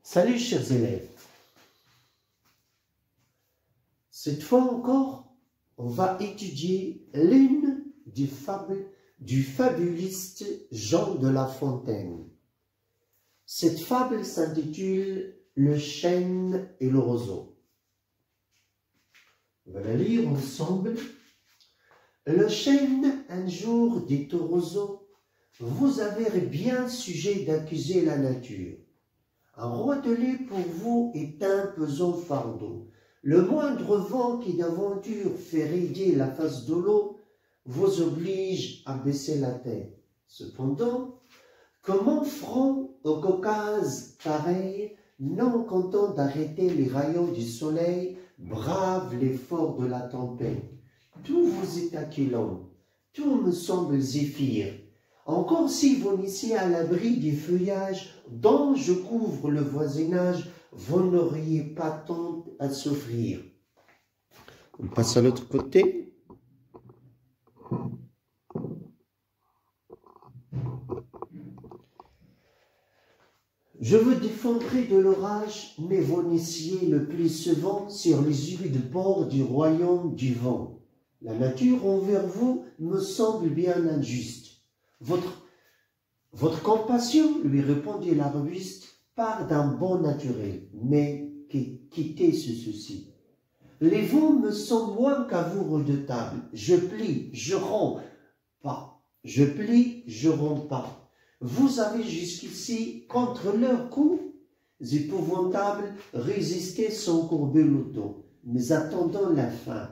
Salut chers élèves. Cette fois encore, on va étudier l'une des fables du fabuliste Jean de La Fontaine. Cette fable s'intitule « Le chêne et le roseau ». On va la lire ensemble. Le chêne, un jour, dit au roseau, « Vous avez bien sujet d'accuser la nature. Un roitelet pour vous est un pesant fardeau. Le moindre vent qui d'aventure fait raider la face de l'eau vous oblige à baisser la tête. Cependant, comment feront au Caucase pareil, non content d'arrêter les rayons du soleil, brave l'effort de la tempête. Tout vous est accueillant, tout me semble zéphyr. Encore si vous naissiez à l'abri des feuillages dont je couvre le voisinage, vous n'auriez pas tant à souffrir. » On passe à l'autre côté. Je vous défendrai de l'orage, mais vous naissiez le plus souvent sur les humides bords du royaume du vent. La nature envers vous me semble bien injuste. Votre compassion, lui répondit l'arbuste, part d'un bon naturel, mais quittez ce souci. Les vents me sont moins qu'à vous redoutables. Je plie, je romps pas. Je plie, je romps pas. Vous avez jusqu'ici, contre leurs coups épouvantables, résisté sans courber le dos, mais attendant la fin.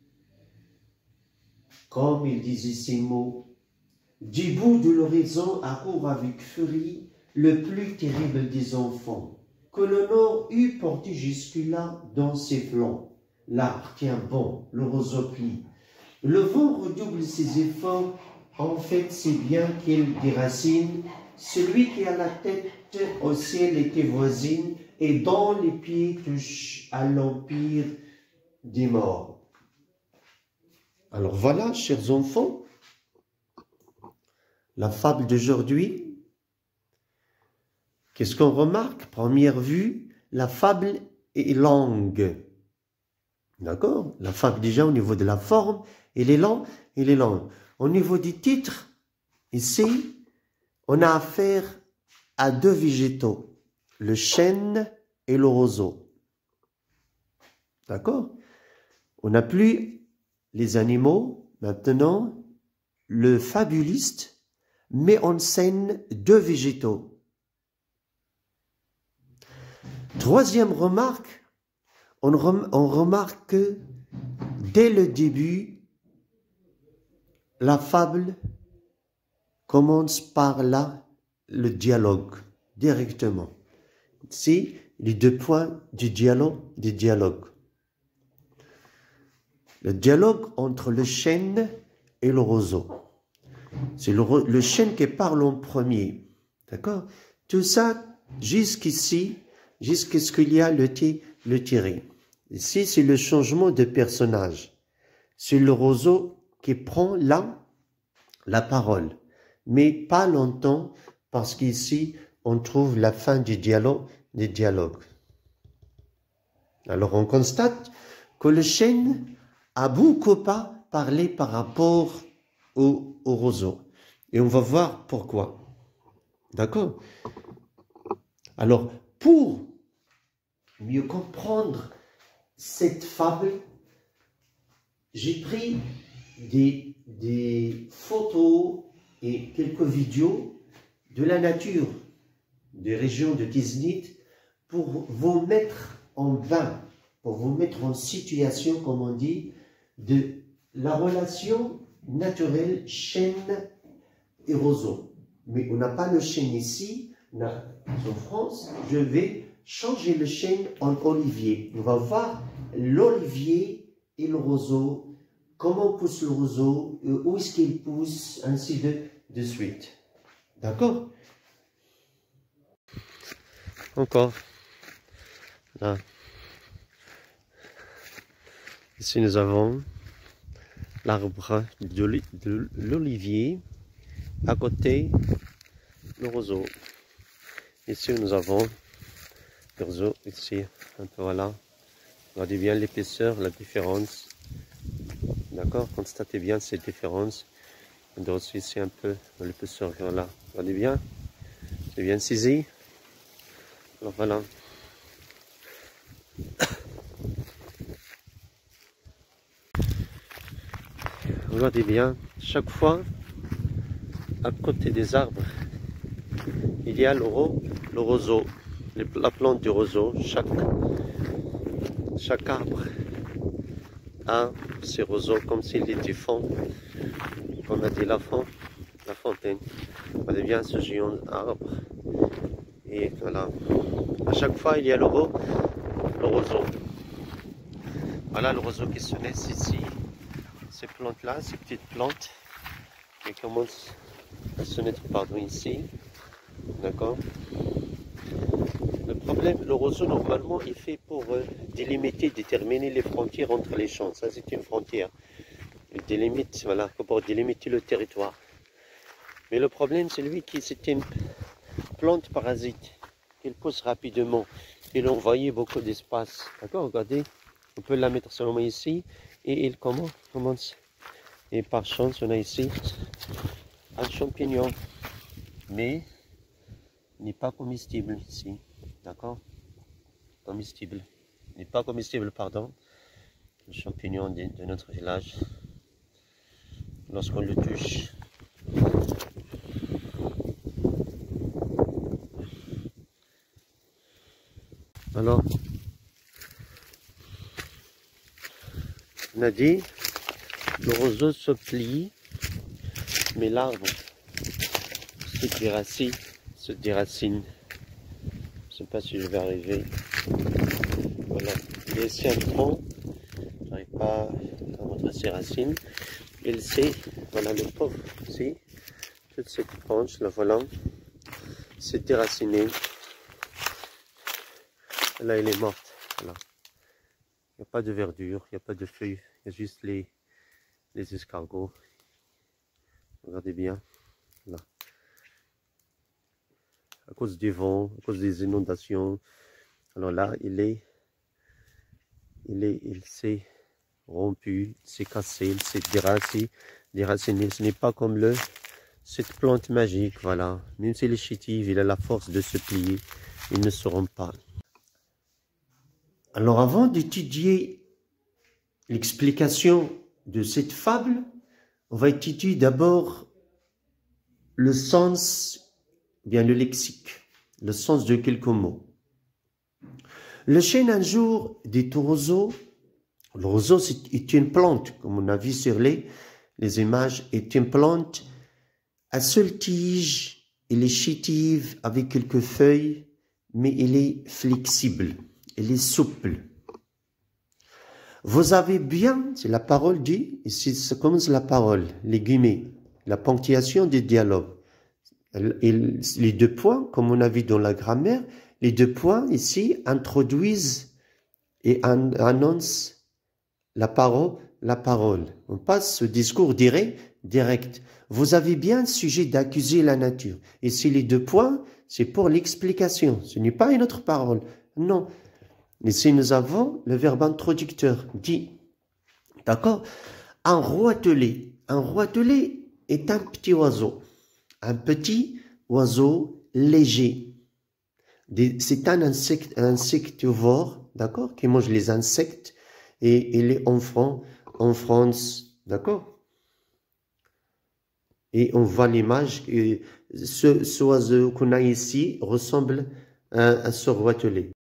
Comme il disait ces mots, du bout de l'horizon accourt avec furie le plus terrible des enfants, que le nord eût porté jusque-là dans ses flancs. L'arbre tient bon, le roseau plie. Le vent redouble ses efforts, en fait c'est bien qu'il déracine celui qui a la tête au ciel était voisine et dont les pieds touchent à l'empire des morts. Alors voilà, chers enfants, la fable d'aujourd'hui. Qu'est-ce qu'on remarque? Première vue, la fable est longue. D'accord? La fable déjà au niveau de la forme, elle est longue. Au niveau du titre, ici, on a affaire à deux végétaux, le chêne et le roseau. D'accord? On n'a plus les animaux, maintenant, le fabuliste met en scène deux végétaux. Troisième remarque, on remarque que dès le début, la fable commence par là, le dialogue, directement. C'est les deux points du dialogue. Le dialogue entre le chêne et le roseau. C'est le chêne qui parle en premier. D'accord? Tout ça, jusqu'ici, jusqu'à ce qu'il y a le tiré. Ici, c'est le changement de personnage. C'est le roseau qui prend là la parole. Mais pas longtemps, parce qu'ici, on trouve la fin du dialogue. Alors, on constate que le chêne a beaucoup pas parlé par rapport au roseau. Et on va voir pourquoi. D'accord? Alors, pour mieux comprendre cette fable, j'ai pris des photos et quelques vidéos de la nature des régions de Tiznit pour vous mettre en bain, pour vous mettre en situation, comme on dit, de la relation naturelle chêne et roseau. Mais on n'a pas le chêne ici, en France. Je vais changer le chêne en olivier. On va voir l'olivier et le roseau, comment pousse le roseau, où est-ce qu'il pousse, ainsi de suite. D'accord? Encore. Là. Ici nous avons l'arbre de l'olivier, à côté le roseau. Ici nous avons du roseau ici, un peu voilà. Regardez bien l'épaisseur, la différence. D'accord, constatez bien cette différence. On doit aussi ici un peu l'épaisseur, voilà. Regardez bien, c'est bien saisi. Alors voilà. Regardez bien, chaque fois, à côté des arbres, il y a le roseau, la plante du roseau. Chaque arbre a ses roseaux comme s'il était fond, comme a dit la fontaine. Regardez bien ce géant arbre. Et voilà, à chaque fois il y a le roseau. Voilà le roseau qui se laisse ici. Ces plantes-là, ces petites plantes qui commencent à se naître pardon ici. D'accord. Le problème, le roseau normalement il fait pour délimiter, déterminer les frontières entre les champs. Ça c'est une frontière. Il délimite, voilà, pour délimiter le territoire. Mais le problème c'est lui qui c'est une plante parasite. Il pousse rapidement. Il envahit beaucoup d'espace. D'accord, regardez. On peut la mettre seulement ici. Et il commence. Et par chance, on a ici un champignon. Mais il n'est pas comestible ici. D'accord? Comestible. Il n'est pas comestible, pardon. Le champignon de notre village. Lorsqu'on le touche. Alors, on a dit, le roseau se plie, mais l'arbre se déracine. Je ne sais pas si je vais arriver. Voilà, il y a ici un tronc, je n'arrive pas à montrer ses racines. Il sait, voilà le pauvre, ici, toute cette branche, la voilà, s'est déracinée. Là, elle est morte. Voilà. Il n'y a pas de verdure, il n'y a pas de feuilles, il y a juste les escargots. Regardez bien. Là. À cause du vent, à cause des inondations. Alors là, il s'est rompu, il s'est cassé, il s'est déraciné. Ce n'est pas comme cette plante magique, voilà. Même s'il est chétif, il a la force de se plier, ils ne seront pas. Alors avant d'étudier l'explication de cette fable, on va étudier d'abord le sens, bien le lexique, le sens de quelques mots. Le chêne un jour dit au roseau, le roseau est une plante, comme on a vu sur les images, est une plante à seule tige, elle est chétive avec quelques feuilles, mais elle est flexible, elle est souple. Vous avez bien, c'est la parole dit, ici ça commence la parole, les guillemets, la ponctuation du dialogue. Les deux points, comme on a vu dans la grammaire, les deux points ici introduisent et annoncent la parole. On passe au discours direct. Vous avez bien le sujet d'accuser la nature. Ici, les deux points, c'est pour l'explication. Ce n'est pas une autre parole. Non. Ici, nous avons le verbe introducteur, dit. D'accord? Un roitelet. Un roitelet est un petit oiseau. Un petit oiseau léger. C'est un insectivore, d'accord, qui mange les insectes et il est en France, d'accord. Et on voit l'image, ce oiseau qu'on a ici ressemble à ce roitelet.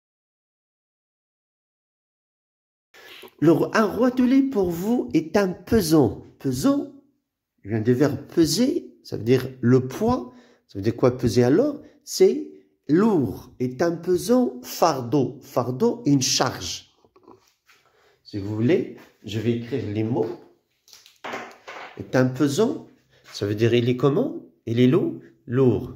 Un roitelet pour vous est un pesant. Pesant, il vient du verbe peser, ça veut dire le poids. Ça veut dire quoi peser alors? C'est lourd, est un pesant fardeau. Fardeau, une charge. Si vous voulez, je vais écrire les mots. Est un pesant, ça veut dire il est comment? Il est lourd. Lourd.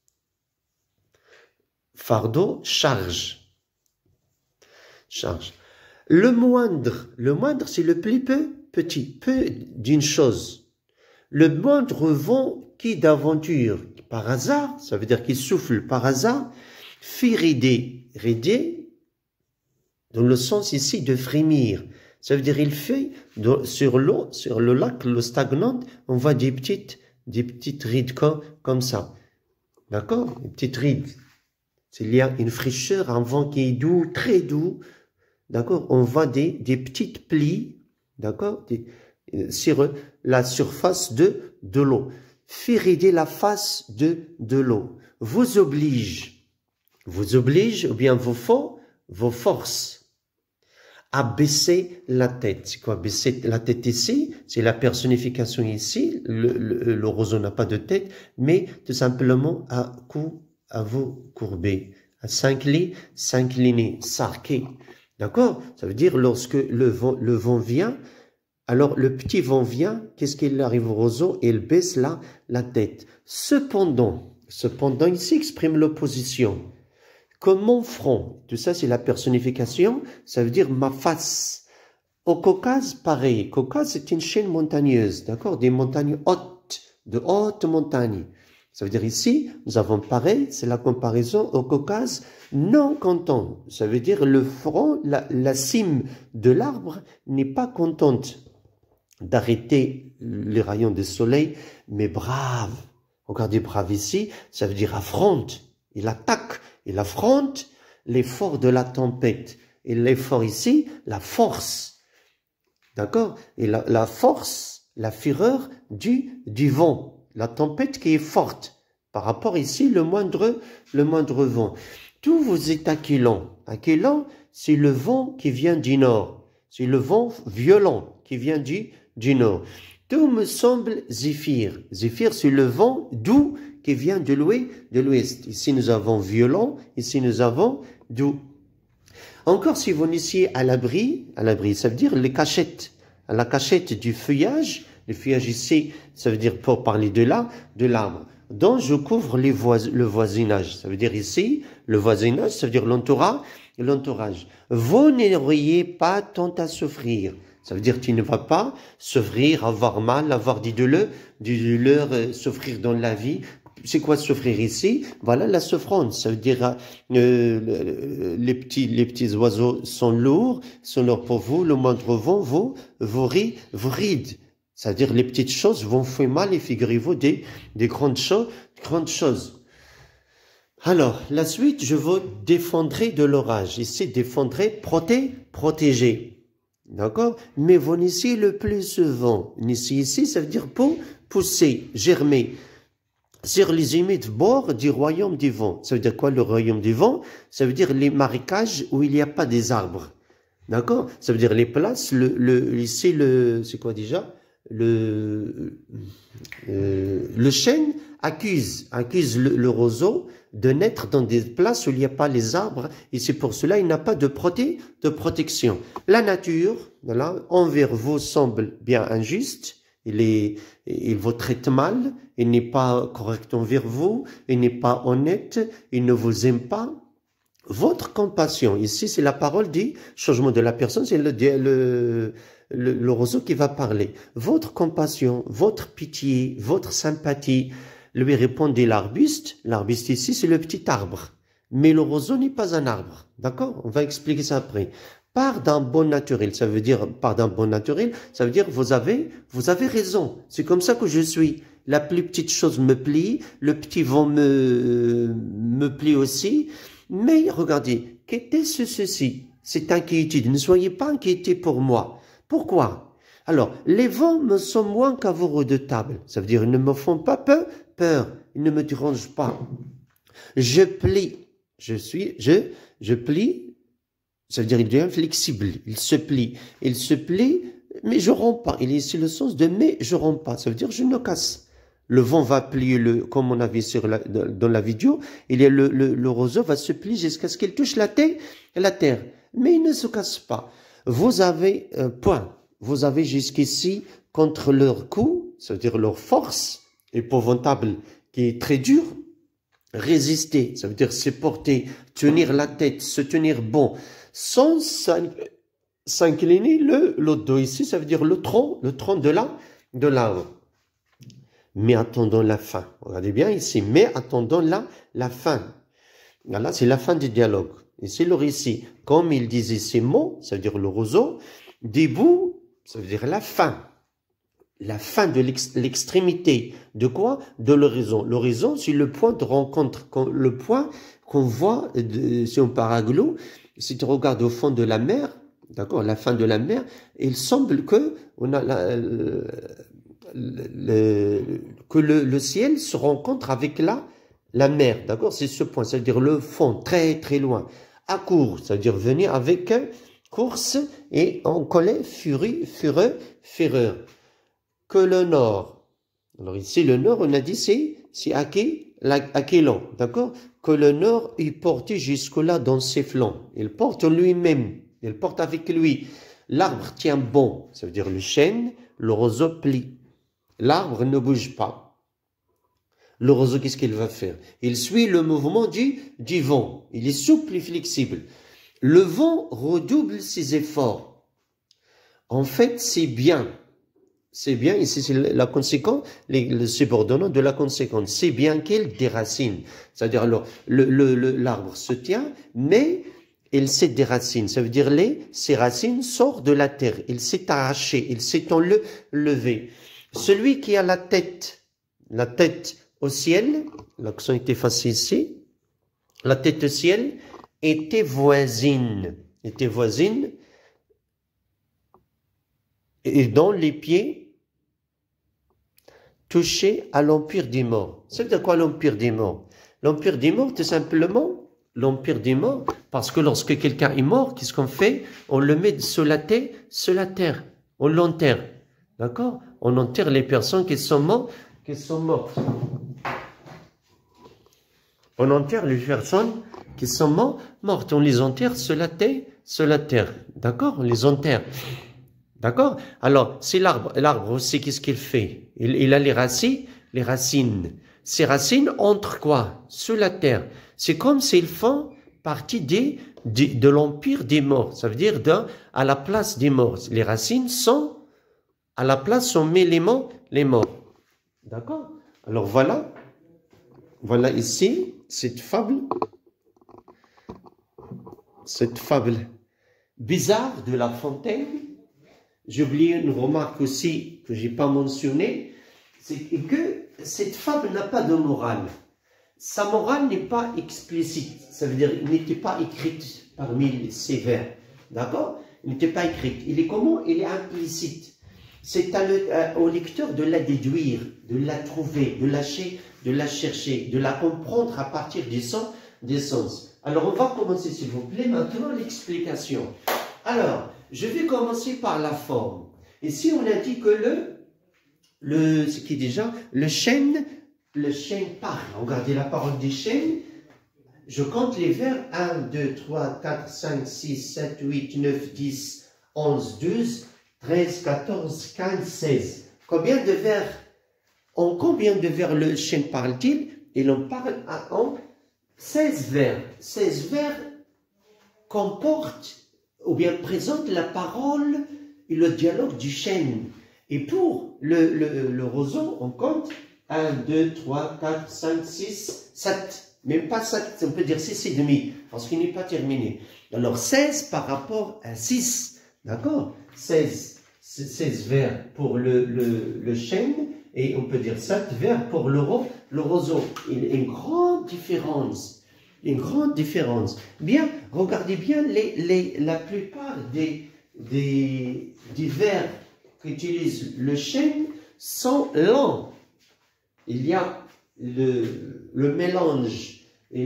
Fardeau, charge. Charge. Le moindre c'est le plus petit, peu d'une chose. Le moindre vent qui d'aventure, par hasard, ça veut dire qu'il souffle par hasard, Fi rider, rider, dans le sens ici de frémir. Ça veut dire il fait sur l'eau, sur le lac, l'eau stagnante, on voit des petites rides comme ça. D'accord? Des petites rides. Il y a une fraîcheur, un vent qui est doux, très doux. D'accord? On voit des petites plis, d'accord? Sur la surface de l'eau. Fait rider la face de l'eau. Vous oblige, ou bien vos forces à baisser la tête. C'est quoi baisser la tête ici? C'est la personnification ici. Le roseau n'a pas de tête, mais tout simplement à vous courber, à s'incliner, s'arquer. D'accord? Ça veut dire lorsque le vent vient, alors le petit vent vient, qu'est-ce qu'il arrive au roseau? Il baisse la tête. Cependant, ici exprime l'opposition. Comme mon front, tout ça c'est la personnification, ça veut dire ma face. Au Caucase, pareil. Caucase, c'est une chaîne montagneuse, d'accord? Des montagnes hautes, de hautes montagnes. Ça veut dire ici, nous avons pareil, c'est la comparaison au Caucase non content. Ça veut dire le front, la cime de l'arbre n'est pas contente d'arrêter les rayons du soleil, mais brave. Regardez brave ici, ça veut dire affronte. Il attaque, il affronte l'effort de la tempête. Et l'effort ici, la force. D'accord? Et la force, la fureur du vent. La tempête qui est forte. Par rapport ici, le moindre vent. Tout vous est accueillant. Accueillant, c'est le vent qui vient du nord. C'est le vent violent qui vient du nord. Tout me semble zéphyr. Zéphyr, c'est le vent doux qui vient de l'ouest. Ici, nous avons violent. Ici, nous avons doux. Encore, si vous initiez à l'abri, ça veut dire les cachettes. À la cachette du feuillage. Le feuillage ici, ça veut dire pour parler de l'arbre. Donc, je couvre le voisinage. Ça veut dire ici, le voisinage, ça veut dire l'entourage. Vous n'auriez pas tant à souffrir. Ça veut dire que tu ne vas pas souffrir, avoir mal, avoir des douleurs, souffrir dans la vie. C'est quoi souffrir ici? Voilà la souffrance. Ça veut dire les petits oiseaux sont lourds pour vous. Le moindre vent vous ride. C'est-à-dire les petites choses vont faire mal et figurez-vous des grandes choses. Alors, la suite, je vous défendrai de l'orage. Ici, défendrai, protéger. D'accord? Mais vous initiez le plus souvent. Initier ici, ça veut dire pousser, germer. Sur les humides bords du royaume du vent. Ça veut dire quoi le royaume du vent? Ça veut dire les marécages où il n'y a pas des arbres. D'accord? Ça veut dire les places, ici, c'est quoi déjà? Le chêne accuse le roseau de naître dans des places où il n'y a pas les arbres et c'est pour cela il n'a pas de protection. La nature, voilà, envers vous semble bien injuste, il vous traite mal, il n'est pas correct envers vous, il n'est pas honnête, il ne vous aime pas. Votre compassion, ici c'est la parole du changement de la personne, c'est le roseau qui va parler. Votre compassion, votre pitié, votre sympathie, lui répondait l'arbuste. L'arbuste ici, c'est le petit arbre. Mais le roseau n'est pas un arbre. D'accord? On va expliquer ça après. Par d'un bon naturel, ça veut dire, vous avez raison. C'est comme ça que je suis. La plus petite chose me plie, le petit vent me plie aussi. Mais regardez, qu'était-ce ceci? Cette inquiétude. Ne soyez pas inquiétés pour moi. Pourquoi? Alors, les vents me sont moins qu'à vous redoutables. Ça veut dire, ils ne me font pas peur. Ils ne me dérangent pas. Je plie. Je plie. Ça veut dire, il devient flexible. Il se plie, mais je romps pas. Il est ici le sens de mais je romps pas. Ça veut dire, je ne casse. Le vent va plier comme on a vu dans la vidéo. Il y a le roseau va se plier jusqu'à ce qu'il touche la terre. Mais il ne se casse pas. Vous avez un point. Vous avez jusqu'ici, contre leur coup, c'est-à-dire leur force épouvantable, qui est très dure, résister, ça veut dire supporter, tenir la tête, se tenir bon, sans s'incliner le dos ici, ça veut dire le tronc de l'arbre. Mais attendons la fin. Regardez bien ici, mais attendons la fin. Voilà, c'est la fin du dialogue. Et c'est le récit. Comme il disait ces mots, ça veut dire le roseau, debout, ça veut dire la fin. La fin de l'extrémité. De quoi? De l'horizon. L'horizon, c'est le point de rencontre, le point qu'on voit, si on part à Glou, si tu regardes au fond de la mer, d'accord, la fin de la mer, il semble que on a le ciel se rencontre avec la mer, d'accord, c'est ce point, c'est-à-dire le fond, très très loin. À court, c'est-à-dire venir avec course et en collet, fureur. Que le nord. Alors ici, le nord, on a dit, c'est Aquilon, d'accord? Que le nord, il porte jusque-là dans ses flancs. Il porte lui-même, il porte avec lui. L'arbre tient bon, ça veut dire le chêne, le roseau plie. L'arbre ne bouge pas. Le roseau, qu'est-ce qu'il va faire? Il suit le mouvement du vent. Il est souple et flexible. Le vent redouble ses efforts. En fait, c'est bien. C'est bien, ici c'est la conséquence, le subordonnant de la conséquence. C'est bien qu'il déracine. C'est-à-dire, alors, l'arbre se tient, mais il s'est déracine. Ça veut dire, ses racines sortent de la terre. Il s'est arraché, il s'est enlevé. Celui qui a la tête au ciel, l'accent est effacé ici, la tête au ciel était voisine, et dont les pieds touchés à l'empire des morts. C'est de quoi l'empire des morts? L'empire des morts, tout simplement, l'empire des morts, parce que lorsque quelqu'un est mort, qu'est-ce qu'on fait? On le met sur la terre, on l'enterre, d'accord? On enterre les personnes qui sont mortes. On enterre les personnes qui sont mortes, on les enterre sur la terre, d'accord? On les enterre. D'accord? Alors, c'est l'arbre. L'arbre aussi, qu'est-ce qu'il fait? Il a les racines. Ces racines entrent quoi? Sous la terre. C'est comme s'ils font partie de l'empire des morts. Ça veut dire à la place des morts. Les racines sont à la place où on met les morts. D'accord? Alors voilà. Voilà ici, cette fable bizarre de La Fontaine. J'ai oublié une remarque aussi que j'ai pas mentionnée, c'est que cette fable n'a pas de morale. Sa morale n'est pas explicite, ça veut dire qu'elle n'était pas écrite parmi ces vers, d'accord? Il n'était pas écrite. Il est comment? Il est implicite. C'est au lecteur de la déduire, de la trouver, de la chercher, de la comprendre à partir des sens. Alors on va commencer s'il vous plaît maintenant l'explication. Alors, je vais commencer par la forme. Ici, on a dit que ce qui est déjà, le chêne parle. Regardez la parole du chêne. Je compte les vers 1, 2, 3, 4, 5, 6, 7, 8, 9, 10, 11, 12, 13, 14, 15, 16. En combien de vers le chêne parle-t-il? Il en parle en 16 vers. 16 vers comportent ou bien présente la parole et le dialogue du chêne. Et pour le roseau, on compte 1, 2, 3, 4, 5, 6, 7. Même pas 7, on peut dire 6 et demi, parce qu'il n'est pas terminé. Alors 16 par rapport à 6, d'accord? 16 vers pour le chêne, et on peut dire 7 vers pour le roseau. Il y a une grande différence. Une grande différence. Bien, regardez bien, la plupart des vers qu'utilise le chêne sont lents. Il y a le mélange.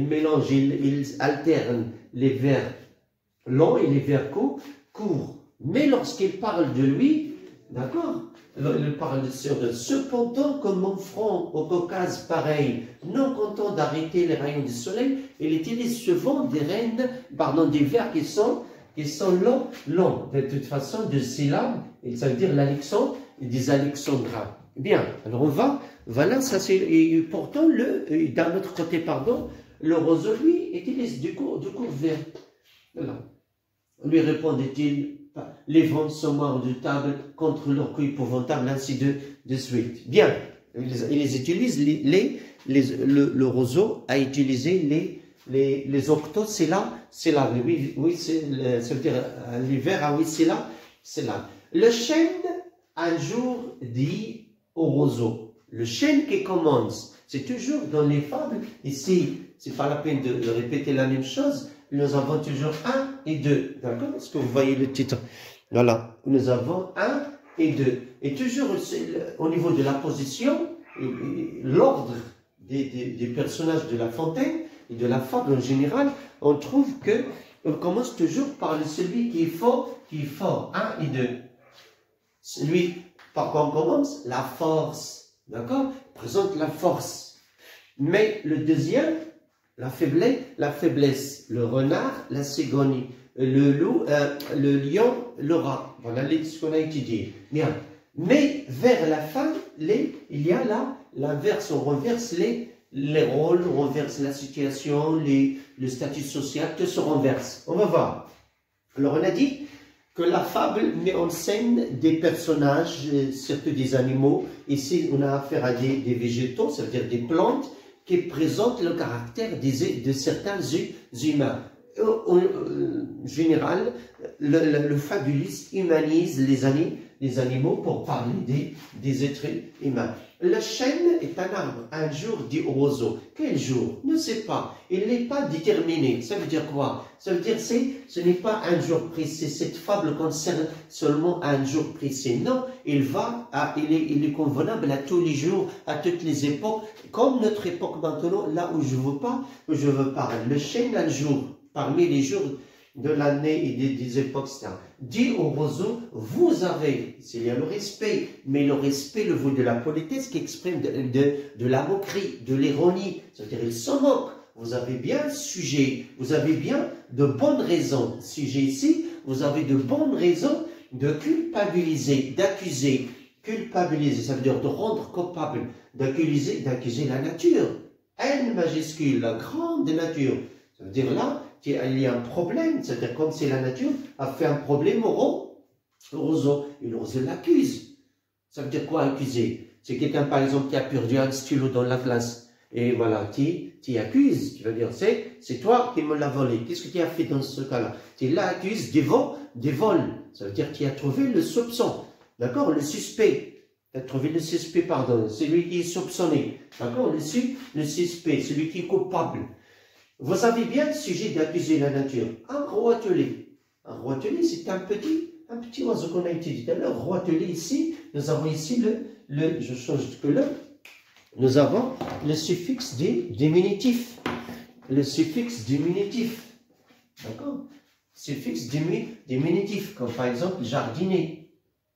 Il alterne les vers longs et les vers courts. Mais lorsqu'il parle de lui, d'accord? Il parle de cependant que mon front au Caucase pareil, non content d'arrêter les rayons du soleil, il utilise souvent des vers qui sont longs. De toute façon, de syllabes, ça veut dire des alexandrins. Bien, alors voilà, ça c'est, et pourtant, d'un autre côté, le roseau, lui, utilise du court vers. Voilà. Lui répondait-il, les vents sont morts de table contre l'orgueil épouvantable, ainsi de suite. Bien, ils utilisent le roseau a utilisé les octos, c'est là, oui, oui ça veut dire l'hiver, ah oui, c'est là. Le chêne, un jour, dit au roseau. Le chêne qui commence, c'est toujours dans les fables, ici, c'est pas la peine de répéter la même chose, nous avons toujours 1 et 2, d'accord? Est-ce que vous voyez le titre? Voilà, nous avons 1 et 2. Et toujours au niveau de la position, l'ordre des personnages de La Fontaine et de la fable en général, on trouve que on commence toujours par celui qui est fort, 1 et 2. Celui par quoi on commence, la force, d'accord, présente la force. Mais le deuxième, la faiblesse, le renard, la cégonie, le loup, le lion, le rat. Voilà ce qu'on a étudié. Bien. Mais vers la fin, il y a là l'inverse, on renverse les rôles, on renverse la situation, le statut social, tout se renverse. On va voir. Alors on a dit que la fable met en scène des personnages, surtout des animaux. Ici, on a affaire à des végétaux, ça veut dire des plantes, qui présentent le caractère de certains humains. En général, le fabuliste humanise les animaux pour parler des êtres humains. Le chêne est un arbre. Un jour, dit au roseau. Quel jour? Ne sait pas. Il n'est pas déterminé. Ça veut dire quoi? Ça veut dire ce n'est pas un jour précis. Cette fable concerne seulement un jour précis. Non, il est convenable à tous les jours, à toutes les époques, comme notre époque maintenant, là où je veux parler. Le chêne, un jour, parmi les jours de l'année et des époques, etc. Dit au roseau, vous avez, s'il y a le respect, mais le respect, le vaut de la politesse qui exprime de la moquerie, de l'ironie, c'est-à-dire il s'en moque. Vous avez bien sujet, vous avez bien de bonnes raisons. Sujet ici, vous avez de bonnes raisons de culpabiliser, d'accuser. Culpabiliser, ça veut dire de rendre coupable, d'accuser la nature. N majuscule, la grande nature. Ça veut dire là, il y a un problème, c'est-à-dire comme si la nature a fait un problème au roseau. Et le roseau l'accuse. Ça veut dire quoi accuser? C'est quelqu'un par exemple qui a perdu un stylo dans la classe. Et voilà, tu accuses. Tu vas dire, c'est toi qui me l'as volé. Qu'est-ce que tu as fait dans ce cas-là? Tu l'accuses des vols. Ça veut dire que tu as trouvé le soupçon. D'accord? Le suspect. Tu as trouvé le suspect, pardon. Celui qui est soupçonné. D'accord? Le suspect, celui qui est coupable. Vous avez bien le sujet d'accuser la nature. Un roitelet. Un roitelet, c'est un petit oiseau qu'on a étudié tout à l'heure. Roitelet ici, nous avons ici je change de couleur. Nous avons le suffixe diminutif. Le suffixe diminutif. D'accord? Suffixe diminutif, comme par exemple jardinier.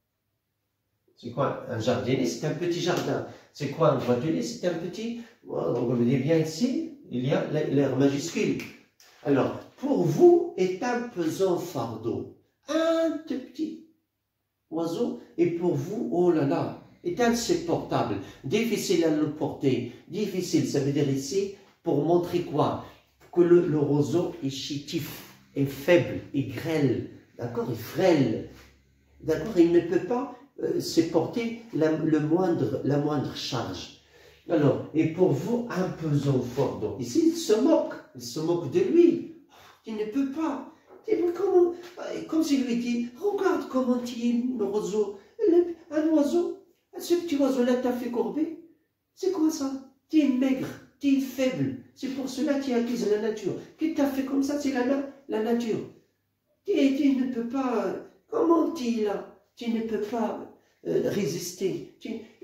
C'est quoi? Un jardinier, c'est un petit jardin. C'est quoi un roitelet? C'est un petit. On revenez bien ici. Il y a l'air majuscule. Alors, pour vous est un pesant fardeau, un tout petit oiseau, et pour vous, oh là là, est insupportable, difficile à le porter. Difficile, ça veut dire ici, pour montrer quoi? Que le roseau est chétif, est faible, est grêle, d'accord, est frêle, d'accord, il ne peut pas supporter la moindre charge. Alors, et pour vous, un pesant fardeau. Ici, il se moque de lui. Il ne peut pas. Comme s'il lui dit, regarde comment tu es, le roseau. Un oiseau, ce petit oiseau-là t'a fait courber. C'est quoi ça? Tu es maigre, tu es faible. C'est pour cela que tu accuses la nature. Qui t'a fait comme ça? C'est la nature. Tu ne peux pas. Comment tu es là? Tu ne peux pas résister.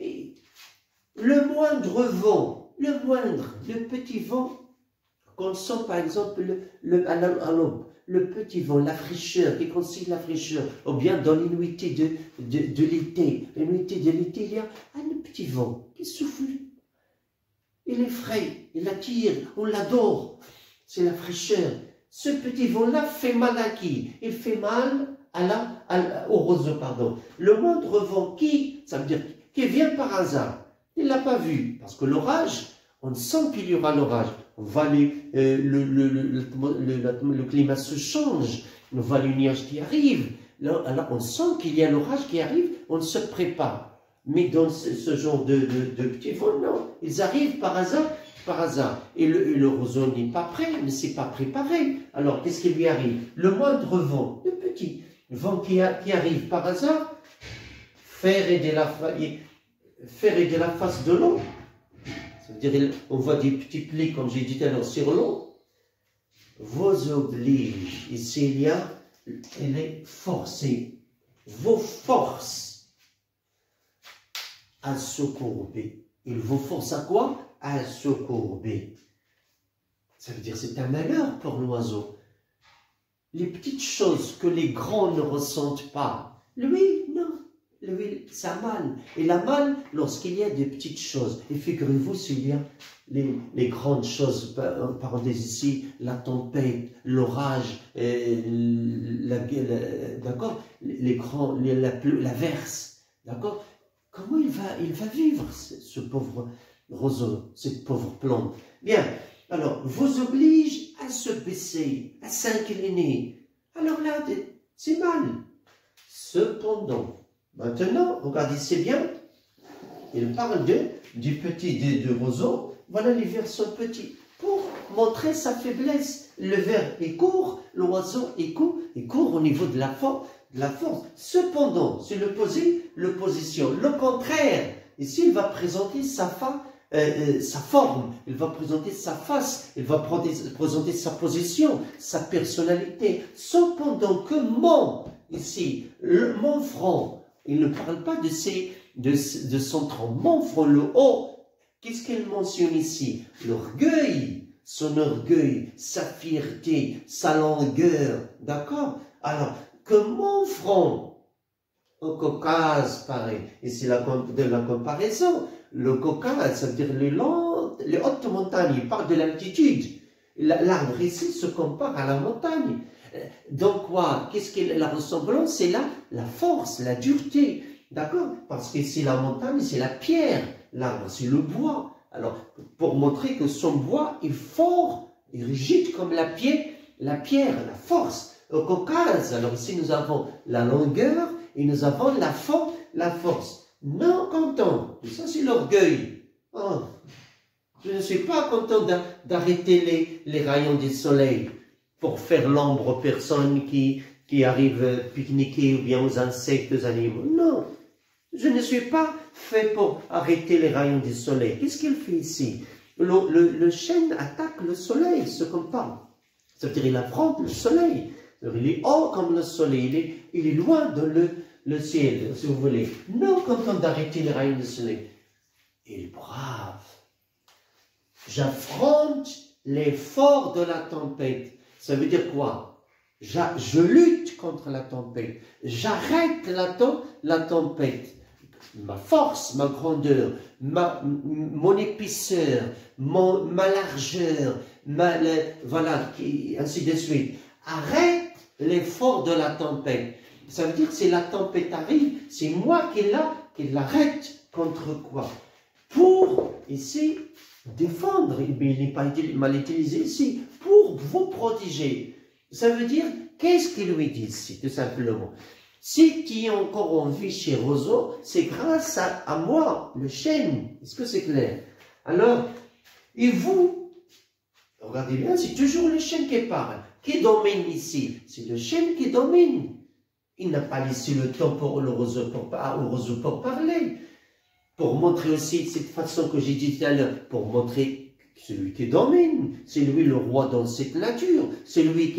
Le moindre vent, le petit vent, qu'on sent par exemple à l'aube, le petit vent, la fraîcheur, qui concile la fraîcheur, ou bien dans les nuitées de l'été. Les nuitées de l'été, il y a un petit vent qui souffle. Il est frais, il attire, on l'adore. C'est la fraîcheur. Ce petit vent-là fait mal à qui? Il fait mal au roseau, pardon. Le moindre vent ça veut dire qui vient par hasard. Il ne l'a pas vu, parce que l'orage, on sent qu'il y aura l'orage. Le climat se change, on voit les nuages qui arrivent. Alors on sent qu'il y a l'orage qui arrive, on se prépare. Mais dans ce genre de petits vents, non. Ils arrivent par hasard, par hasard. Et le roseau n'est pas prêt, ne s'est pas préparé. Alors, qu'est-ce qui lui arrive? Le moindre vent, le petit vent qui arrive par hasard, faire aider la face de l'eau. Ça veut dire, on voit des petits plis, comme j'ai dit tout à l'heure, sur l'eau. Vous oblige. Ici, elle est forcée. Vous force à se courber. Il vous force à quoi? À se courber. Ça veut dire c'est un malheur pour l'oiseau. Les petites choses que les grands ne ressentent pas, lui, non. Lui, ça mal. Et la mal, lorsqu'il y a des petites choses. Et figurez-vous, s'il y a les grandes choses, parenthèse ici, la tempête, l'orage, d'accord, l'averse, d'accord. Comment il va vivre, ce pauvre roseau, cette pauvre plante? Bien, alors, vous oblige à se baisser, à s'incliner. Alors là, c'est mal. Cependant, maintenant, regardez, c'est bien, il parle du petit roseau. Voilà les vers sont petits, pour montrer sa faiblesse. Le ver est court, l'oiseau est court au niveau de la force. Cependant, c'est l'opposition. Le contraire, ici, il va présenter sa forme, il va présenter sa face, il va présenter sa position, sa personnalité. Cependant que ici, mon front, il ne parle pas de son tronc. Mon front, le haut, qu'est-ce qu'elle mentionne ici? L'orgueil, son orgueil, sa fierté, sa longueur, d'accord? Alors, que mon front, au Caucase, pareil, et c'est de la comparaison, le Caucase, ça veut dire les hautes montagnes, il parle de l'altitude. L'arbre ici se compare à la montagne. Donc quoi? Qu'est-ce que la ressemblance? C'est la force, la dureté, d'accord? Parce que c'est la montagne, c'est la pierre. L'arbre, c'est le bois. Alors, pour montrer que son bois est fort et rigide comme la pierre, la force. Au Caucase, alors ici nous avons la longueur et nous avons la force. Non content, et ça c'est l'orgueil. Oh, je ne suis pas content d'arrêter les rayons du soleil pour faire l'ombre aux personnes qui arrivent pique-niquer ou bien aux insectes, aux animaux. Non, je ne suis pas fait pour arrêter les rayons du soleil. Qu'est-ce qu'il fait ici? Le chêne attaque le soleil, ce qu'on parle. Ça veut dire qu'il affronte le soleil. Il est haut comme le soleil, il est loin dans le ciel, si vous voulez. Non content d'arrêter les rayons du soleil. Il est brave. J'affronte l'effort de la tempête. Ça veut dire quoi? Je lutte contre la tempête. J'arrête la tempête. Ma force, ma grandeur, mon épaisseur, ma largeur, voilà, ainsi de suite. Arrête l'effort de la tempête. Ça veut dire que si la tempête arrive, c'est moi qui l'arrête contre quoi? Pour, ici, défendre, mais il n'est pas mal utilisé ici, pour vous protéger. Ça veut dire, qu'est-ce qu'il lui dit ici, tout simplement? Si tu es encore en vie chez Roseau, c'est grâce à moi, le chêne. Est-ce que c'est clair? Alors, et vous, regardez bien, c'est toujours le chêne qui parle. Qui domine ici? C'est le chêne qui domine. Il n'a pas laissé le temps pour le roseau pour parler. Pour montrer aussi cette façon que j'ai dit tout à l'heure, pour montrer celui qui domine, c'est lui le roi dans cette nature, c'est lui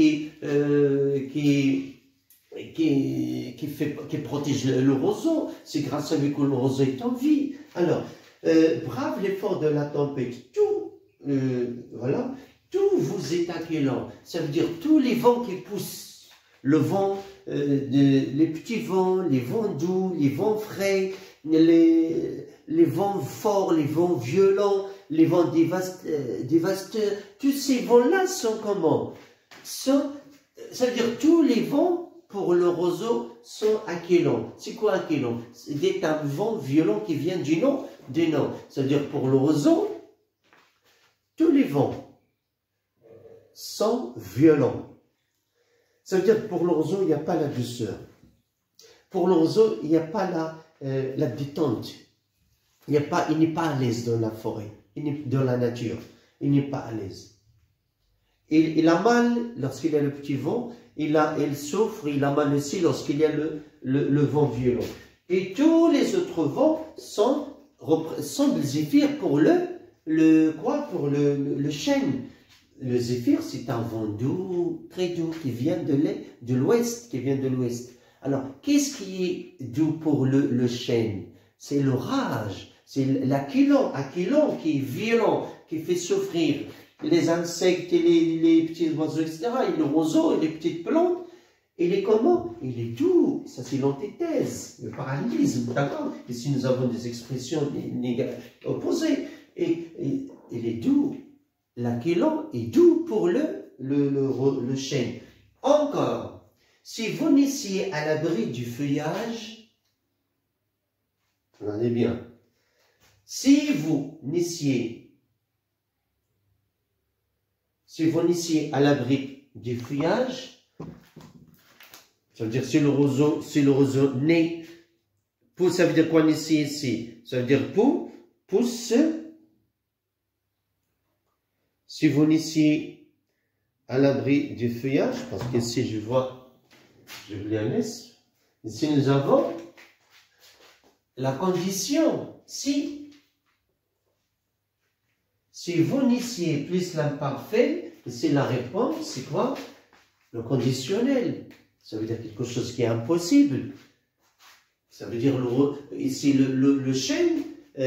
qui protège le roseau, c'est grâce à lui que le roseau est en vie. Alors, brave l'effort de la tempête, voilà, tout vous est accueillant, ça veut dire tous les vents qui poussent, le vent, les petits vents, les vents doux, les vents frais, les vents forts, les vents violents, les vents dévastateurs, tous ces vents-là sont comment? Ça veut dire tous les vents pour le roseau sont accueillants. C'est quoi accueillant? C'est un vent violent qui vient du nord. Ça veut dire pour le roseau, tous les vents sont violents. Ça veut dire que pour le roseau, il n'y a pas la douceur. Pour le roseau, il n'y a pas la détente. Il n'est pas à l'aise dans la forêt, dans la nature. Il n'est pas à l'aise. Il a mal lorsqu'il y a le petit vent, il souffre, il a mal aussi lorsqu'il y a le vent violent. Et tous les autres vents sont le zéphyr pour le chêne. Le zéphyr, c'est un vent doux, très doux, qui vient de l'ouest, Alors, qu'est-ce qui est doux pour le chêne? C'est l'orage, c'est l'aquilon qui est violent, qui fait souffrir les insectes et les petits oiseaux, etc. Et le roseau et les petites plantes. Il est comment? Il est doux. Ça, c'est l'antithèse, le parallélisme, d'accord? Ici, nous avons des expressions opposées. Et il est doux. L'aquilon est doux pour le chêne. Encore, si vous naissiez à l'abri du feuillage, regardez bien, si vous naissiez à l'abri du feuillage, ça veut dire si le roseau naît, pousse, ça veut dire quoi naître ici? Ça veut dire pousse. Si vous naissiez à l'abri du feuillage, parce qu'ici je vois, je voulais un S, ici nous avons la condition, si vous naissiez plus l'imparfait, c'est la réponse, c'est quoi? Le conditionnel. Ça veut dire quelque chose qui est impossible. Ça veut dire ici le chêne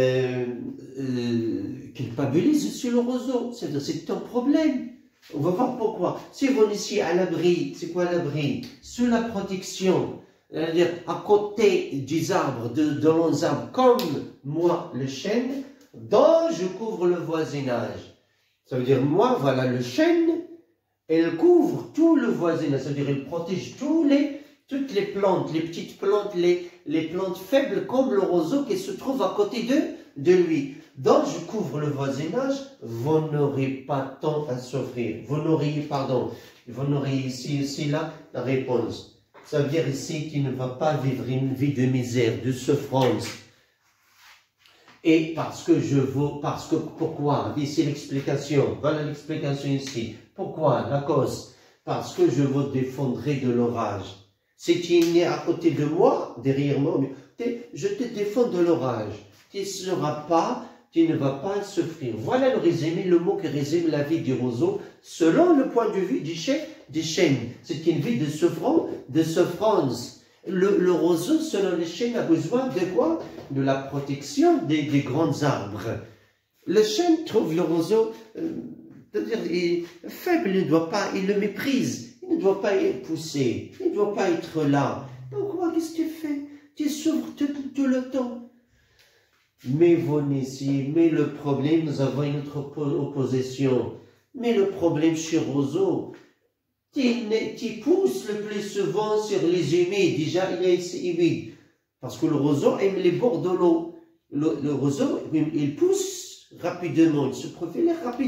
culpabilise sur le roseau. C'est-à-dire c'est un problème. On va voir pourquoi. Si vous naissiez à l'abri, c'est quoi l'abri? Sous la protection, c'est-à-dire à côté des arbres, de longs arbres, comme moi le chêne, dont je couvre le voisinage. Ça veut dire moi, voilà le chêne, elle couvre tout le voisinage, c'est-à-dire elle protège toutes les plantes, les petites plantes, les plantes faibles comme le roseau qui se trouve à côté de lui. Donc je couvre le voisinage, vous n'aurez pas tant à souffrir. Vous n'auriez ici la réponse. Ça veut dire ici qu'il ne va pas vivre une vie de misère, de souffrance. Et pourquoi? Ici l'explication, voilà l'explication ici. Pourquoi? La cause. Parce que je vous défendrai de l'orage. Si tu es né à côté de moi, derrière moi, je te défends de l'orage. Tu ne vas pas souffrir. Voilà le résumé, le mot qui résume la vie du roseau, selon le point de vue du chêne. C'est une vie de souffrance. Le roseau, selon le chêne, a besoin de quoi? De la protection des grands arbres. Le chêne trouve le roseau, c'est-à-dire faible, il le méprise, il ne doit pas y pousser, il ne doit pas être là. Donc, qu'est-ce que tu fais? Tu souffres tout le temps. Mais le problème, nous avons une autre opposition. Mais le problème chez roseau, tu pousses le plus souvent sur les humides. Déjà, il est humide. Parce que le roseau aime les bords de l'eau. Le roseau, il pousse rapidement, il se profile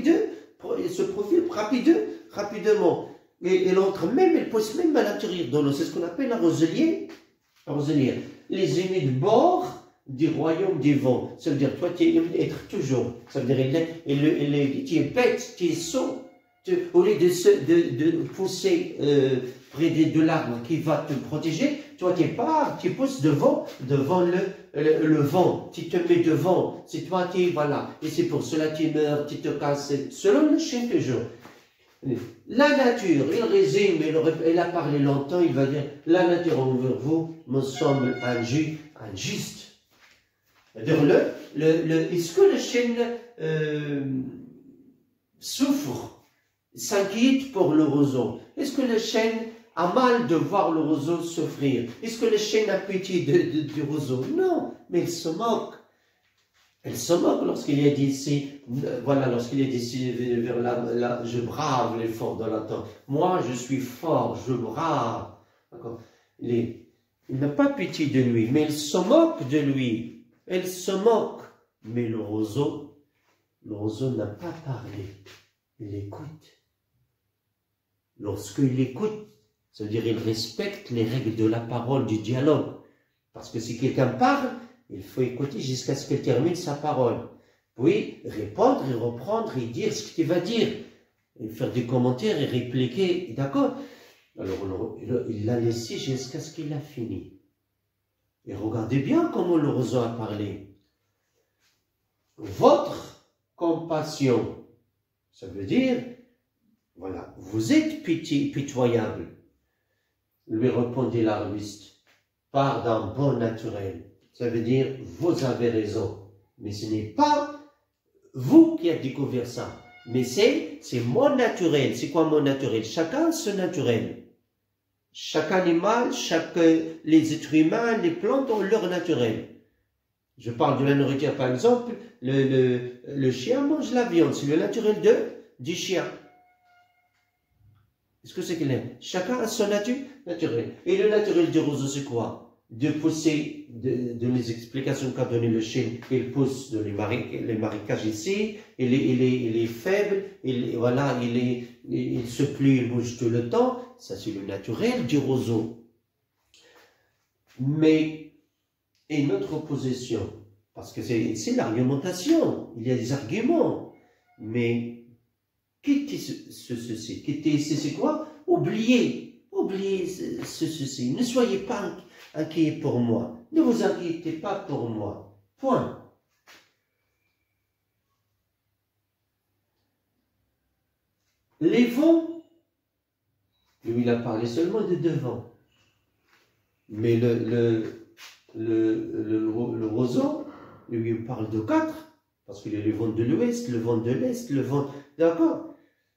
rapidement. Et l'autre même, il pousse même à l'intérieur de l'eau. C'est ce qu'on appelle la roselière. Les humides bords du royaume des vents. Ça veut dire, toi, tu es être toujours. Ça veut dire, tu es bête, tu es sot. Au lieu de pousser près de l'arbre qui va te protéger, toi, tu pousses devant le vent. Tu te mets devant. C'est toi qui, voilà. Et c'est pour cela que tu meurs, tu te casses. Selon le chien toujours. La nature, il résume, il a parlé longtemps, il va dire, la nature envers vous me semble injuste. C'est-à-dire, est-ce que le chêne souffre, s'inquiète pour le roseau? Est-ce que le chêne a mal de voir le roseau souffrir? Est-ce que le chêne a pitié du roseau? Non, mais il se moque. Elle se moque lorsqu'il est dit voilà, lorsqu'il est dit vers je brave l'effort de la terre. Moi, je suis fort, je brave. Il n'a pas pitié de lui, mais il se moque de lui. Elle se moque. Mais le roseau n'a pas parlé. Il écoute. Lorsqu'il écoute, ça veut dire qu'il respecte les règles de la parole, du dialogue. Parce que si quelqu'un parle, il faut écouter jusqu'à ce qu'il termine sa parole. Puis répondre et reprendre et dire ce que tu vas dire. Et faire des commentaires et répliquer. D'accord? Alors il l'a laissé jusqu'à ce qu'il a fini. Et regardez bien comment le roseau a parlé. Votre compassion, ça veut dire, voilà, vous êtes pitoyable. Lui répondit l'arbuste, par d'un bon naturel. Ça veut dire, vous avez raison. Mais ce n'est pas vous qui avez découvert ça. Mais c'est mon naturel. C'est quoi mon naturel? Chacun ce naturel. Chaque animal, les êtres humains, les plantes ont leur naturel. Je parle de la nourriture par exemple. Le chien mange la viande. C'est le naturel du chien. Est-ce que c'est qu'il aime? Chacun a son naturel. Et le naturel du roseau, c'est quoi? De pousser, de les explications qu'a donné le chien, il pousse dans les marécages ici, il est faible, voilà, il se plie, il bouge tout le temps. Ça, c'est le naturel du roseau. Mais, et notre opposition, parce que c'est l'argumentation, il y a des arguments, mais quittez ceci, quittez c'est quoi? Oubliez ceci, ne soyez pas inquiets pour moi, ne vous inquiétez pas pour moi, point. Les vents, lui il a parlé seulement de deux vents, mais le roseau, lui il parle de quatre, parce qu'il y a le vent de l'ouest, le vent de l'est, le vent, d'accord?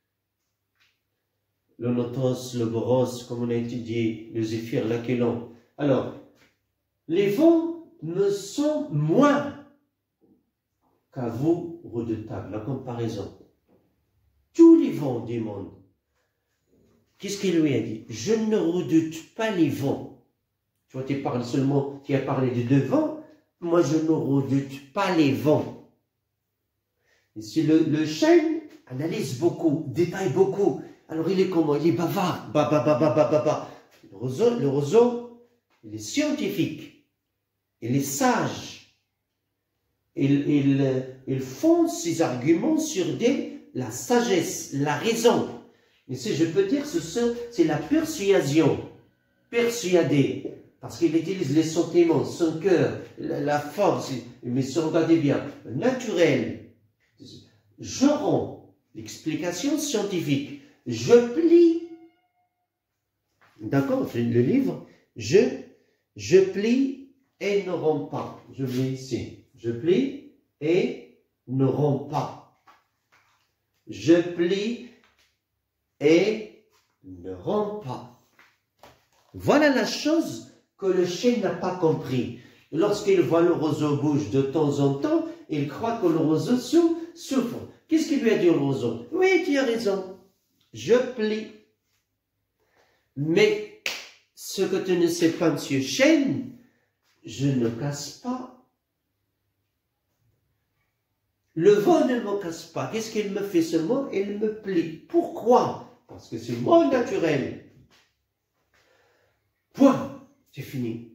Le notos, le boros, comme on a étudié, le zéphyr, l'aquilon. Alors, les vents me sont moins qu'à vous redoutables, la comparaison. Tous les vents du monde. Qu'est-ce qu'il lui a dit? Je ne redoute pas les vents. Tu vois, tu as parlé de deux vents, moi je ne redoute pas les vents. Ici, le chêne analyse beaucoup, détaille beaucoup. Alors il est comment? Il est bavard. Le roseau, il est scientifique. Il est sage. Il fonde ses arguments sur la sagesse, la raison. Et si je peux dire, c'est la persuasion. Persuader. Parce qu'il utilise les sentiments, son cœur, la force. Mais si regardez bien, naturel. Je rends l'explication scientifique. Je plie, d'accord, le livre, je plie et ne romps pas. Je lis ici. Je plie et ne romps pas. Je plie et ne romps pas. Voilà la chose que le chêne n'a pas compris. Lorsqu'il voit le roseau bouge de temps en temps, il croit que le roseau souffre. Qu'est-ce qu'il lui a dit au roseau? Oui, tu as raison. Je plie. Mais ce que tu ne sais pas, monsieur Chêne, je ne casse pas. Le vent ne me casse pas. Qu'est-ce qu'il me fait seulement? Il me plie. Pourquoi? Parce que c'est mon naturel. Point. C'est fini.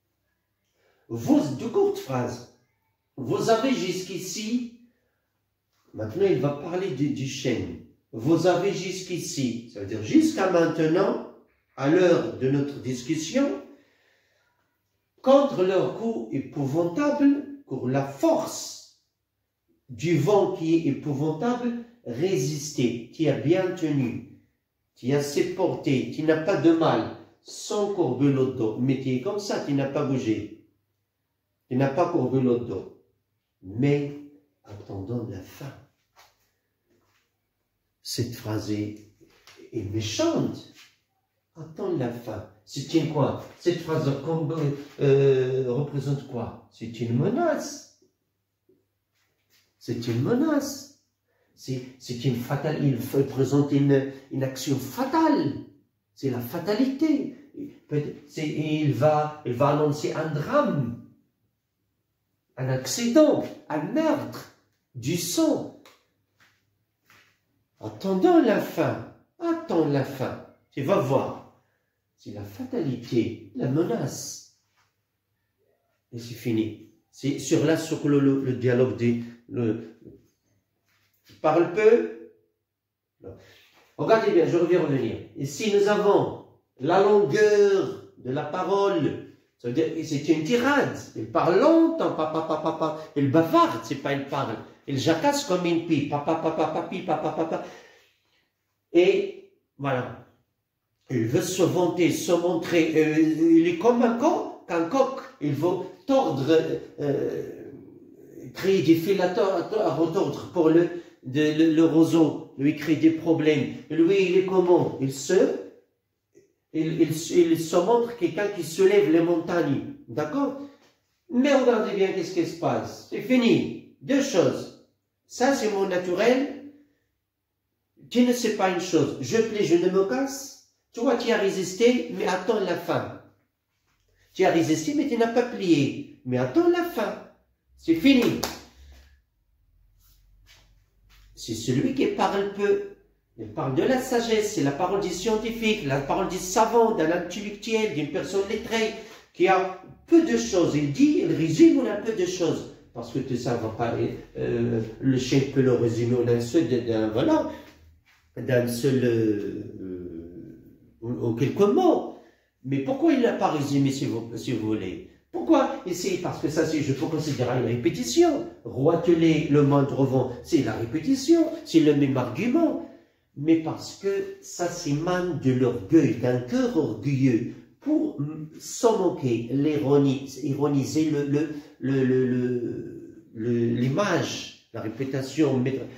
Deux courtes phrases. Vous avez jusqu'ici, maintenant il va parler du chêne. Vous avez jusqu'ici, ça veut dire jusqu'à maintenant, à l'heure de notre discussion, contre leur coup épouvantable, pour la force du vent qui est épouvantable, résister. Tu as bien tenu, tu as supporté, tu n'as pas de mal, sans courber le dos. Mais tu es comme ça, tu n'as pas bougé. Tu n'as pas courbé le dos. Mais attendons la fin. Cette phrase est méchante. Attends la fin. C'est une quoi? Cette phrase représente quoi? C'est une menace. C'est une menace. C'est une fatale. Il présente une action fatale. C'est la fatalité. Il va annoncer un drame, un accident, un meurtre, du sang. Attendons la fin. Attends la fin. Tu vas voir. C'est la fatalité, la menace. Et c'est fini. C'est sur là, sur le dialogue parle peu. Non. Regardez bien, je reviens revenir. Ici, nous avons la longueur de la parole. Ça veut dire que c'est une tirade. Il parle longtemps, papa. Il bavarde, c'est pas il parle. Il jacasse comme une pie, papa. Et voilà. Il veut se vanter, se montrer. Il est comme un coq. Il veut tordre, créer des fils à retordre pour le roseau, lui créer des problèmes. Lui, il est comment? Il se montre quelqu'un qui soulève les montagnes. D'accord? Mais regardez bien qu'est-ce qui se passe. C'est fini. Deux choses. Ça, c'est mon naturel. Tu ne sais pas une chose. Je plie, je ne me casse. Tu vois, tu as résisté, mais attends la fin. Tu as résisté, mais tu n'as pas plié. Mais attends la fin. C'est fini. C'est celui qui parle peu. Il parle de la sagesse, c'est la parole du scientifique, la parole du savant, d'un intellectuel, d'une personne lettrée, qui a peu de choses. Il résume en un peu de choses. Parce que tu ne savais pas, le chef peut le résumer en d'un seul, ou quelques mots. Mais pourquoi il ne l'a pas résumé, si vous voulez? Pourquoi? Ici, parce que ça, je peux considérer une répétition. Roiteler le moindre vent, c'est la répétition, c'est le même argument. Mais parce que ça s'émane de l'orgueil, d'un cœur orgueilleux, pour s'en moquer, ironiser l'image, la réputation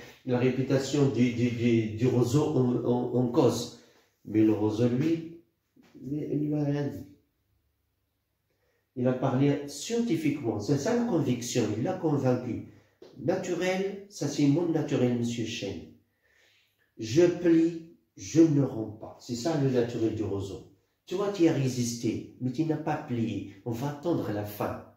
du roseau en cause. Mais le roseau, lui, il n'a rien dit. Il a parlé scientifiquement, c'est ça la conviction, il l'a convaincu. Naturel, ça c'est mon naturel, monsieur Chen. Je plie, je ne romps pas. C'est ça le naturel du roseau. Tu vois, tu as résisté, mais tu n'as pas plié. On va attendre la fin.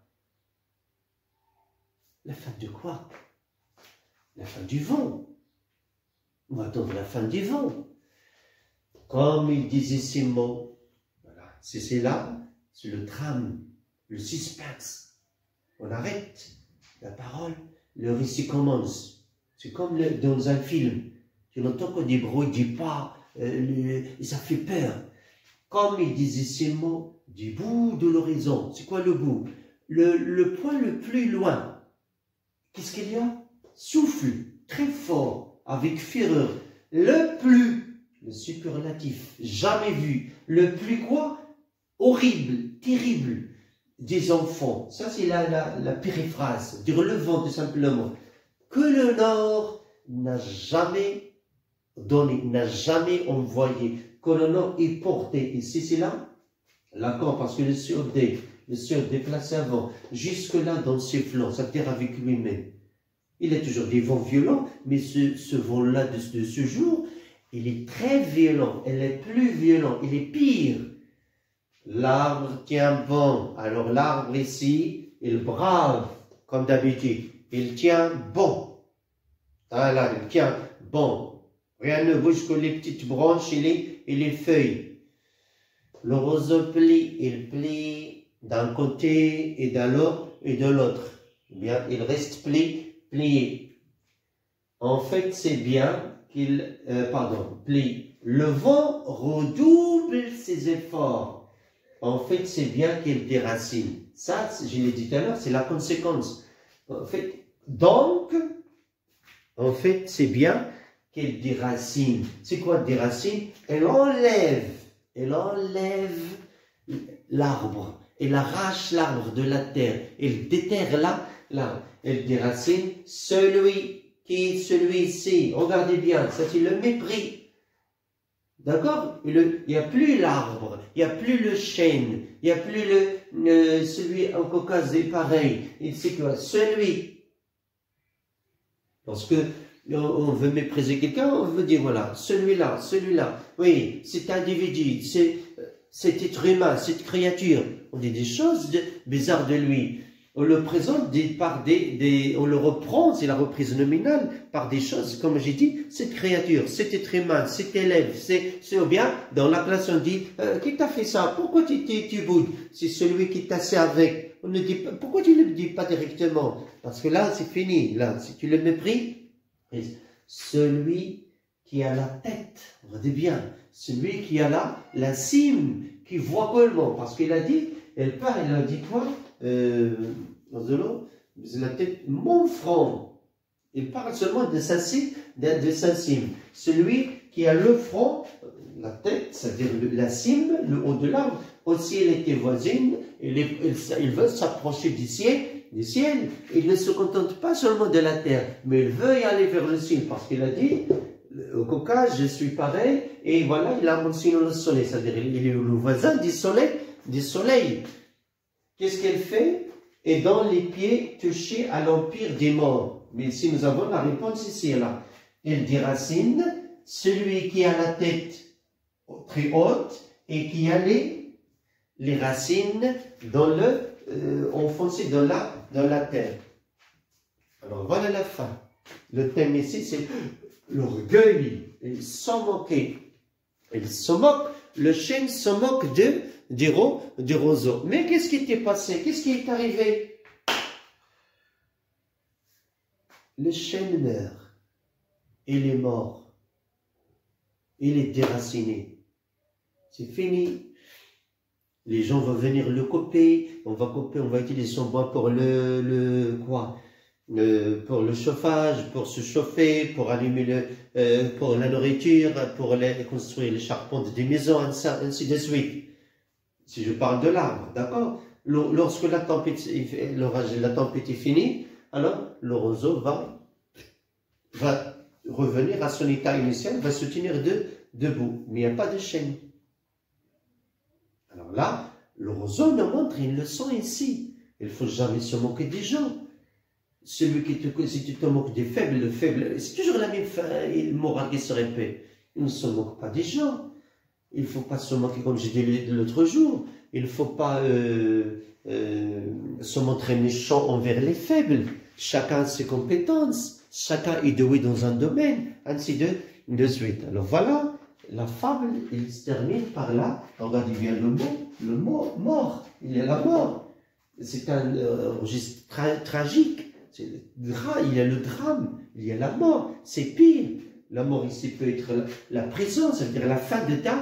La fin de quoi? La fin du vent. On va attendre la fin du vent. Comme il disait ces mots, voilà, c'est là, c'est le drame, le suspense. On arrête la parole, le récit commence. C'est comme dans un film. Tu n'entends que des bruits, des pas, et ça fait peur. Comme il disait ces mots, du bout de l'horizon. C'est quoi le bout? Le point le plus loin. Qu'est-ce qu'il y a? Souffle, très fort, avec fureur. Le plus, le superlatif, jamais vu. Le plus quoi? Horrible, terrible, des enfants. Ça, c'est la périphrase, dire le vent, tout simplement. Que le Nord n'a jamais donné, n'a jamais envoyé, que le Nord est porté. Ici, c'est là, l'accord, parce que le Sud déplacé avant, jusque-là dans ses flancs, ça terre avec lui-même. Il a toujours des vents violents, mais ce vent-là de ce jour, il est très violent, il est plus violent, il est pire. L'arbre tient bon. Alors l'arbre ici, il brave, comme d'habitude. Il tient bon. Ah là, il tient bon. Rien ne bouge que les petites branches et les feuilles. Le roseau plie, il plie d'un côté et de l'autre. Bien, il reste plié. En fait, c'est bien qu'il, plie. Le vent redouble ses efforts. En fait, c'est bien qu'il déracine. Ça, je l'ai dit tout à l'heure, c'est la conséquence. En fait, donc, c'est bien qu'elle déracine. C'est quoi déracine? Elle enlève l'arbre. Elle arrache l'arbre de la terre. Elle déterre là. Elle déracine celui-ci. Regardez bien, ça c'est le mépris. D'accord? Il n'y a plus l'arbre, il n'y a plus le chêne, il n'y a plus celui en Caucase pareil. C'est quoi? Celui. Parce que on veut mépriser quelqu'un, on veut dire voilà, celui-là. Oui, cet individu, cet être humain, cette créature. On dit des choses bizarres de lui. on le présente on le reprend, c'est la reprise nominale, par des choses, comme j'ai dit, cette créature, cet être humain, cet élève, c'est ou bien, dans la classe on dit, qui t'a fait ça? Pourquoi tu boudes? C'est celui qui t'a servi avec. On ne dit pas, pourquoi tu ne le dis pas directement? Parce que là, c'est fini, là, si tu le méprises, celui qui a la tête, regardez bien, celui qui a la cime, qui voit seulement, parce qu'il a dit, elle a dit quoi? La tête, mon front. Il parle seulement de sa cime, celui qui a le front, la tête, c'est-à-dire la cime, le haut de l'arbre, aussi elle était voisine, il veut s'approcher du ciel, il ne se contente pas seulement de la terre, mais il veut y aller vers le ciel, parce qu'il a dit, au Caucase, je suis pareil, et voilà, il a mentionné le soleil, c'est-à-dire il est le voisin du soleil. Qu'est-ce qu'elle fait? Et dans les pieds touchés à l'empire des morts. Mais si nous avons la réponse ici, là. Elle déracine celui qui a la tête très haute et qui a les racines enfoncées dans la terre. Alors voilà la fin. Le thème ici, c'est l'orgueil. Il s'en moquait. Il se moque. Le chêne se moque du roseau. Mais qu'est-ce qui était passé? Qu'est-ce qui est arrivé? Le chêne meurt. Il est mort. Il est déraciné. C'est fini. Les gens vont venir le couper. On va utiliser son bois pour pour le chauffage, pour se chauffer, pour allumer pour la nourriture, pour construire les charpentes des maisons, ainsi de suite. Si je parle de l'arbre, d'accord? Lorsque la tempête est finie, alors le roseau va revenir à son état initial, va se tenir debout, mais il n'y a pas de chêne. Alors là, le roseau nous montre une leçon ici. Il ne faut jamais se moquer des gens. Si tu te moques des faibles, le faible, c'est toujours la même morale qui se répète. Il ne se moque pas des gens. Il ne faut pas se moquer, comme j'ai dit l'autre jour. Il ne faut pas se montrer méchant envers les faibles. Chacun a ses compétences. Chacun est doué dans un domaine, ainsi de suite. Alors voilà, la fable, il se termine par là. Regardez bien le mot mort. Il y a la mort. C'est un registre tragique. Il y a le drame, il y a la mort, c'est pire. La mort ici peut être la prison, c'est-à-dire la fin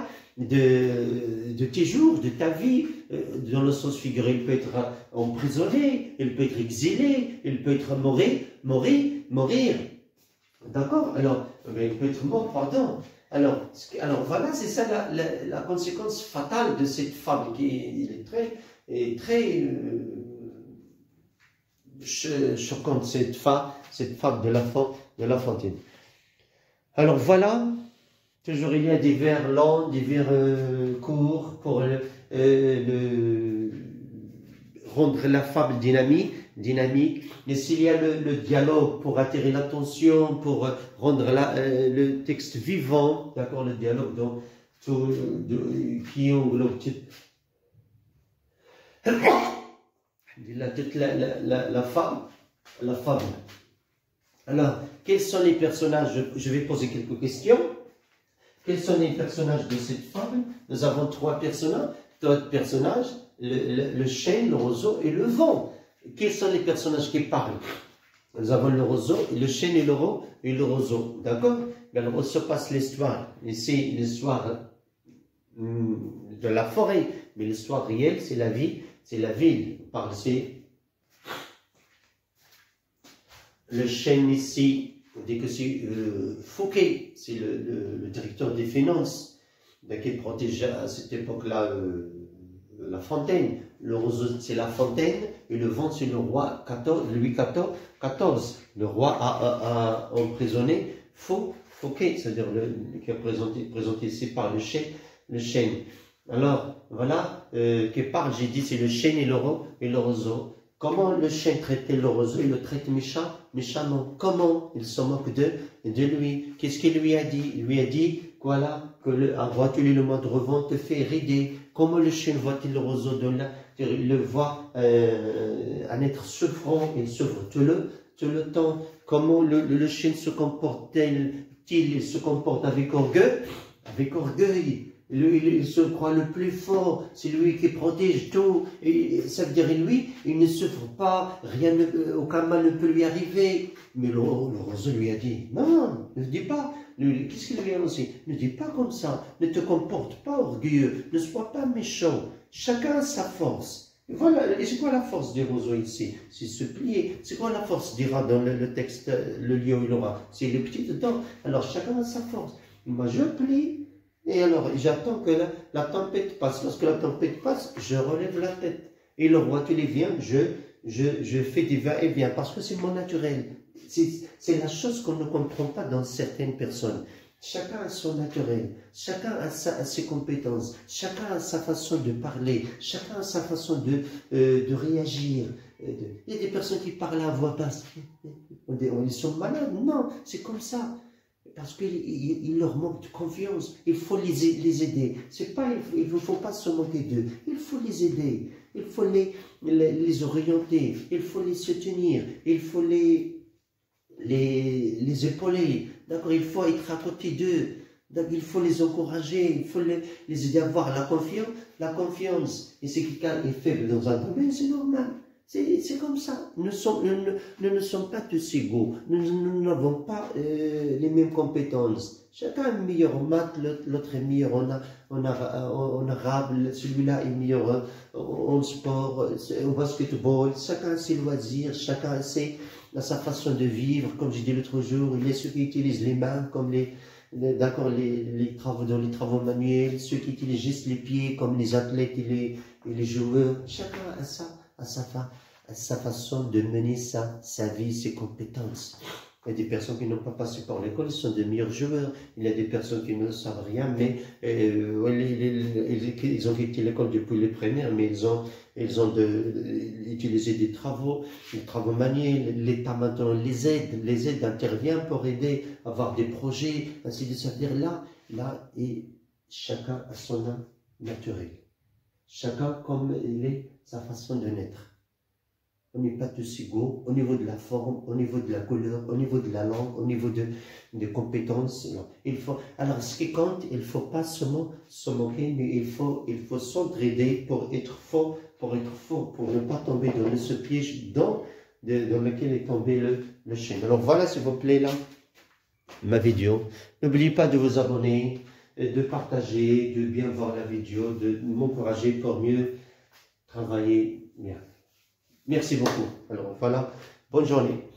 de tes jours, de ta vie, dans le sens figuré. Il peut être emprisonné, il peut être exilé, il peut être mourir. D'accord? Alors, il peut être mort, pardon. Alors voilà, c'est ça la conséquence fatale de cette fable qui est très choquante, cette fable de la fontaine. Alors voilà, toujours il y a des vers longs, des vers courts pour rendre la fable dynamique. Mais s'il y a le dialogue pour attirer l'attention, pour rendre le texte vivant, d'accord, le dialogue qui englobe toute la fable. Alors, quels sont les personnages? Je vais poser quelques questions. Quels sont les personnages de cette fable? Nous avons trois personnages, le chêne, le roseau et le vent. Quels sont les personnages qui parlent? Nous avons le roseau, le chêne et le roseau. D'accord? Alors, où se passe l'histoire? Ici, l'histoire de la forêt. Mais l'histoire réelle, c'est la vie. C'est la ville. C'est le chêne ici, on dit que c'est Fouquet, c'est le directeur des finances, qui protégeait à cette époque-là la fontaine. Le roseau, c'est la fontaine, et le vent, c'est le roi Louis XIV. Le roi a emprisonné Fouquet, c'est-à-dire qui est présenté ici par le chêne. Alors, voilà, qui parle, j'ai dit, c'est le chêne et le roseau. Comment le chêne traitait le roseau? Il le traite méchamment. Comment il se moque de lui? Qu'est-ce qu'il lui a dit? Il lui a dit voilà, que vois-tu le mode revend te fait rider. Comment le chien voit-il le roseau de là? Il le voit en être souffrant, il souffre tout le temps. Comment le chien se comporte-t-il? Il se comporte avec orgueil. Avec orgueil. Il se croit le plus fort, c'est lui qui protège tout. Et ça veut dire, lui, il ne souffre pas, aucun mal ne peut lui arriver. Mais le roseau lui a dit, non, ne dis pas. Qu'est-ce qu'il lui a annoncé? Ne dis pas comme ça, ne te comporte pas orgueilleux, ne sois pas méchant. Chacun a sa force. Voilà, et c'est quoi la force des roseaux ici? C'est se plier. C'est quoi la force, dira dans le texte, le lion il aura? C'est les petites dents. Alors chacun a sa force. Moi je plie. Et alors, j'attends que la tempête passe. Lorsque la tempête passe, je relève la tête. Et le roi, tu les viens, je fais des va-et-vient, parce que c'est mon naturel. C'est la chose qu'on ne comprend pas dans certaines personnes. Chacun a son naturel, chacun a ses compétences, chacun a sa façon de parler, chacun a sa façon de réagir. Il y a des personnes qui parlent à voix basse. Ils sont malades. Non, c'est comme ça. Parce qu'il leur manque de confiance. Il faut les aider. Il ne faut pas se moquer d'eux. Il faut les aider. Il faut les orienter. Il faut les soutenir. Il faut les épauler. D'accord? Il faut être à côté d'eux. Il faut les encourager. Il faut les aider à avoir la confiance. La confiance. Et si quelqu'un est faible dans un domaine, c'est normal. C'est comme ça. Nous ne sommes pas tous égaux. Nous n'avons pas les mêmes compétences. Chacun est meilleur en maths, l'autre est meilleur en arabe, celui-là est meilleur en sport, en basketball. Chacun a ses loisirs, chacun a sa façon de vivre. Comme j'ai dit l'autre jour, il y a ceux qui utilisent les mains comme les travaux dans les travaux manuels, ceux qui utilisent juste les pieds comme les athlètes et les joueurs. Chacun a sa façon de mener sa vie, ses compétences. Il y a des personnes qui n'ont pas passé par l'école, ils sont de meilleurs joueurs. Il y a des personnes qui ne savent rien, mais ils ont quitté l'école depuis les primaires, mais ils ont utilisé des travaux manuels. L'État maintenant les aide, intervient pour aider à avoir des projets, ainsi de suite. Là, et chacun a son âme naturelle. Chacun comme il est, sa façon de naître. On n'est pas tous égaux au niveau de la forme, au niveau de la couleur, au niveau de la langue, au niveau des compétences. Alors, ce qui compte, il ne faut pas se moquer, mais il faut s'entraider pour être fort, pour ne pas tomber dans ce piège dans lequel est tombé le chien. Alors voilà, s'il vous plaît, là, ma vidéo. N'oubliez pas de vous abonner, de partager, de bien voir la vidéo, de m'encourager pour mieux travailler bien. Merci beaucoup. Alors voilà, bonne journée.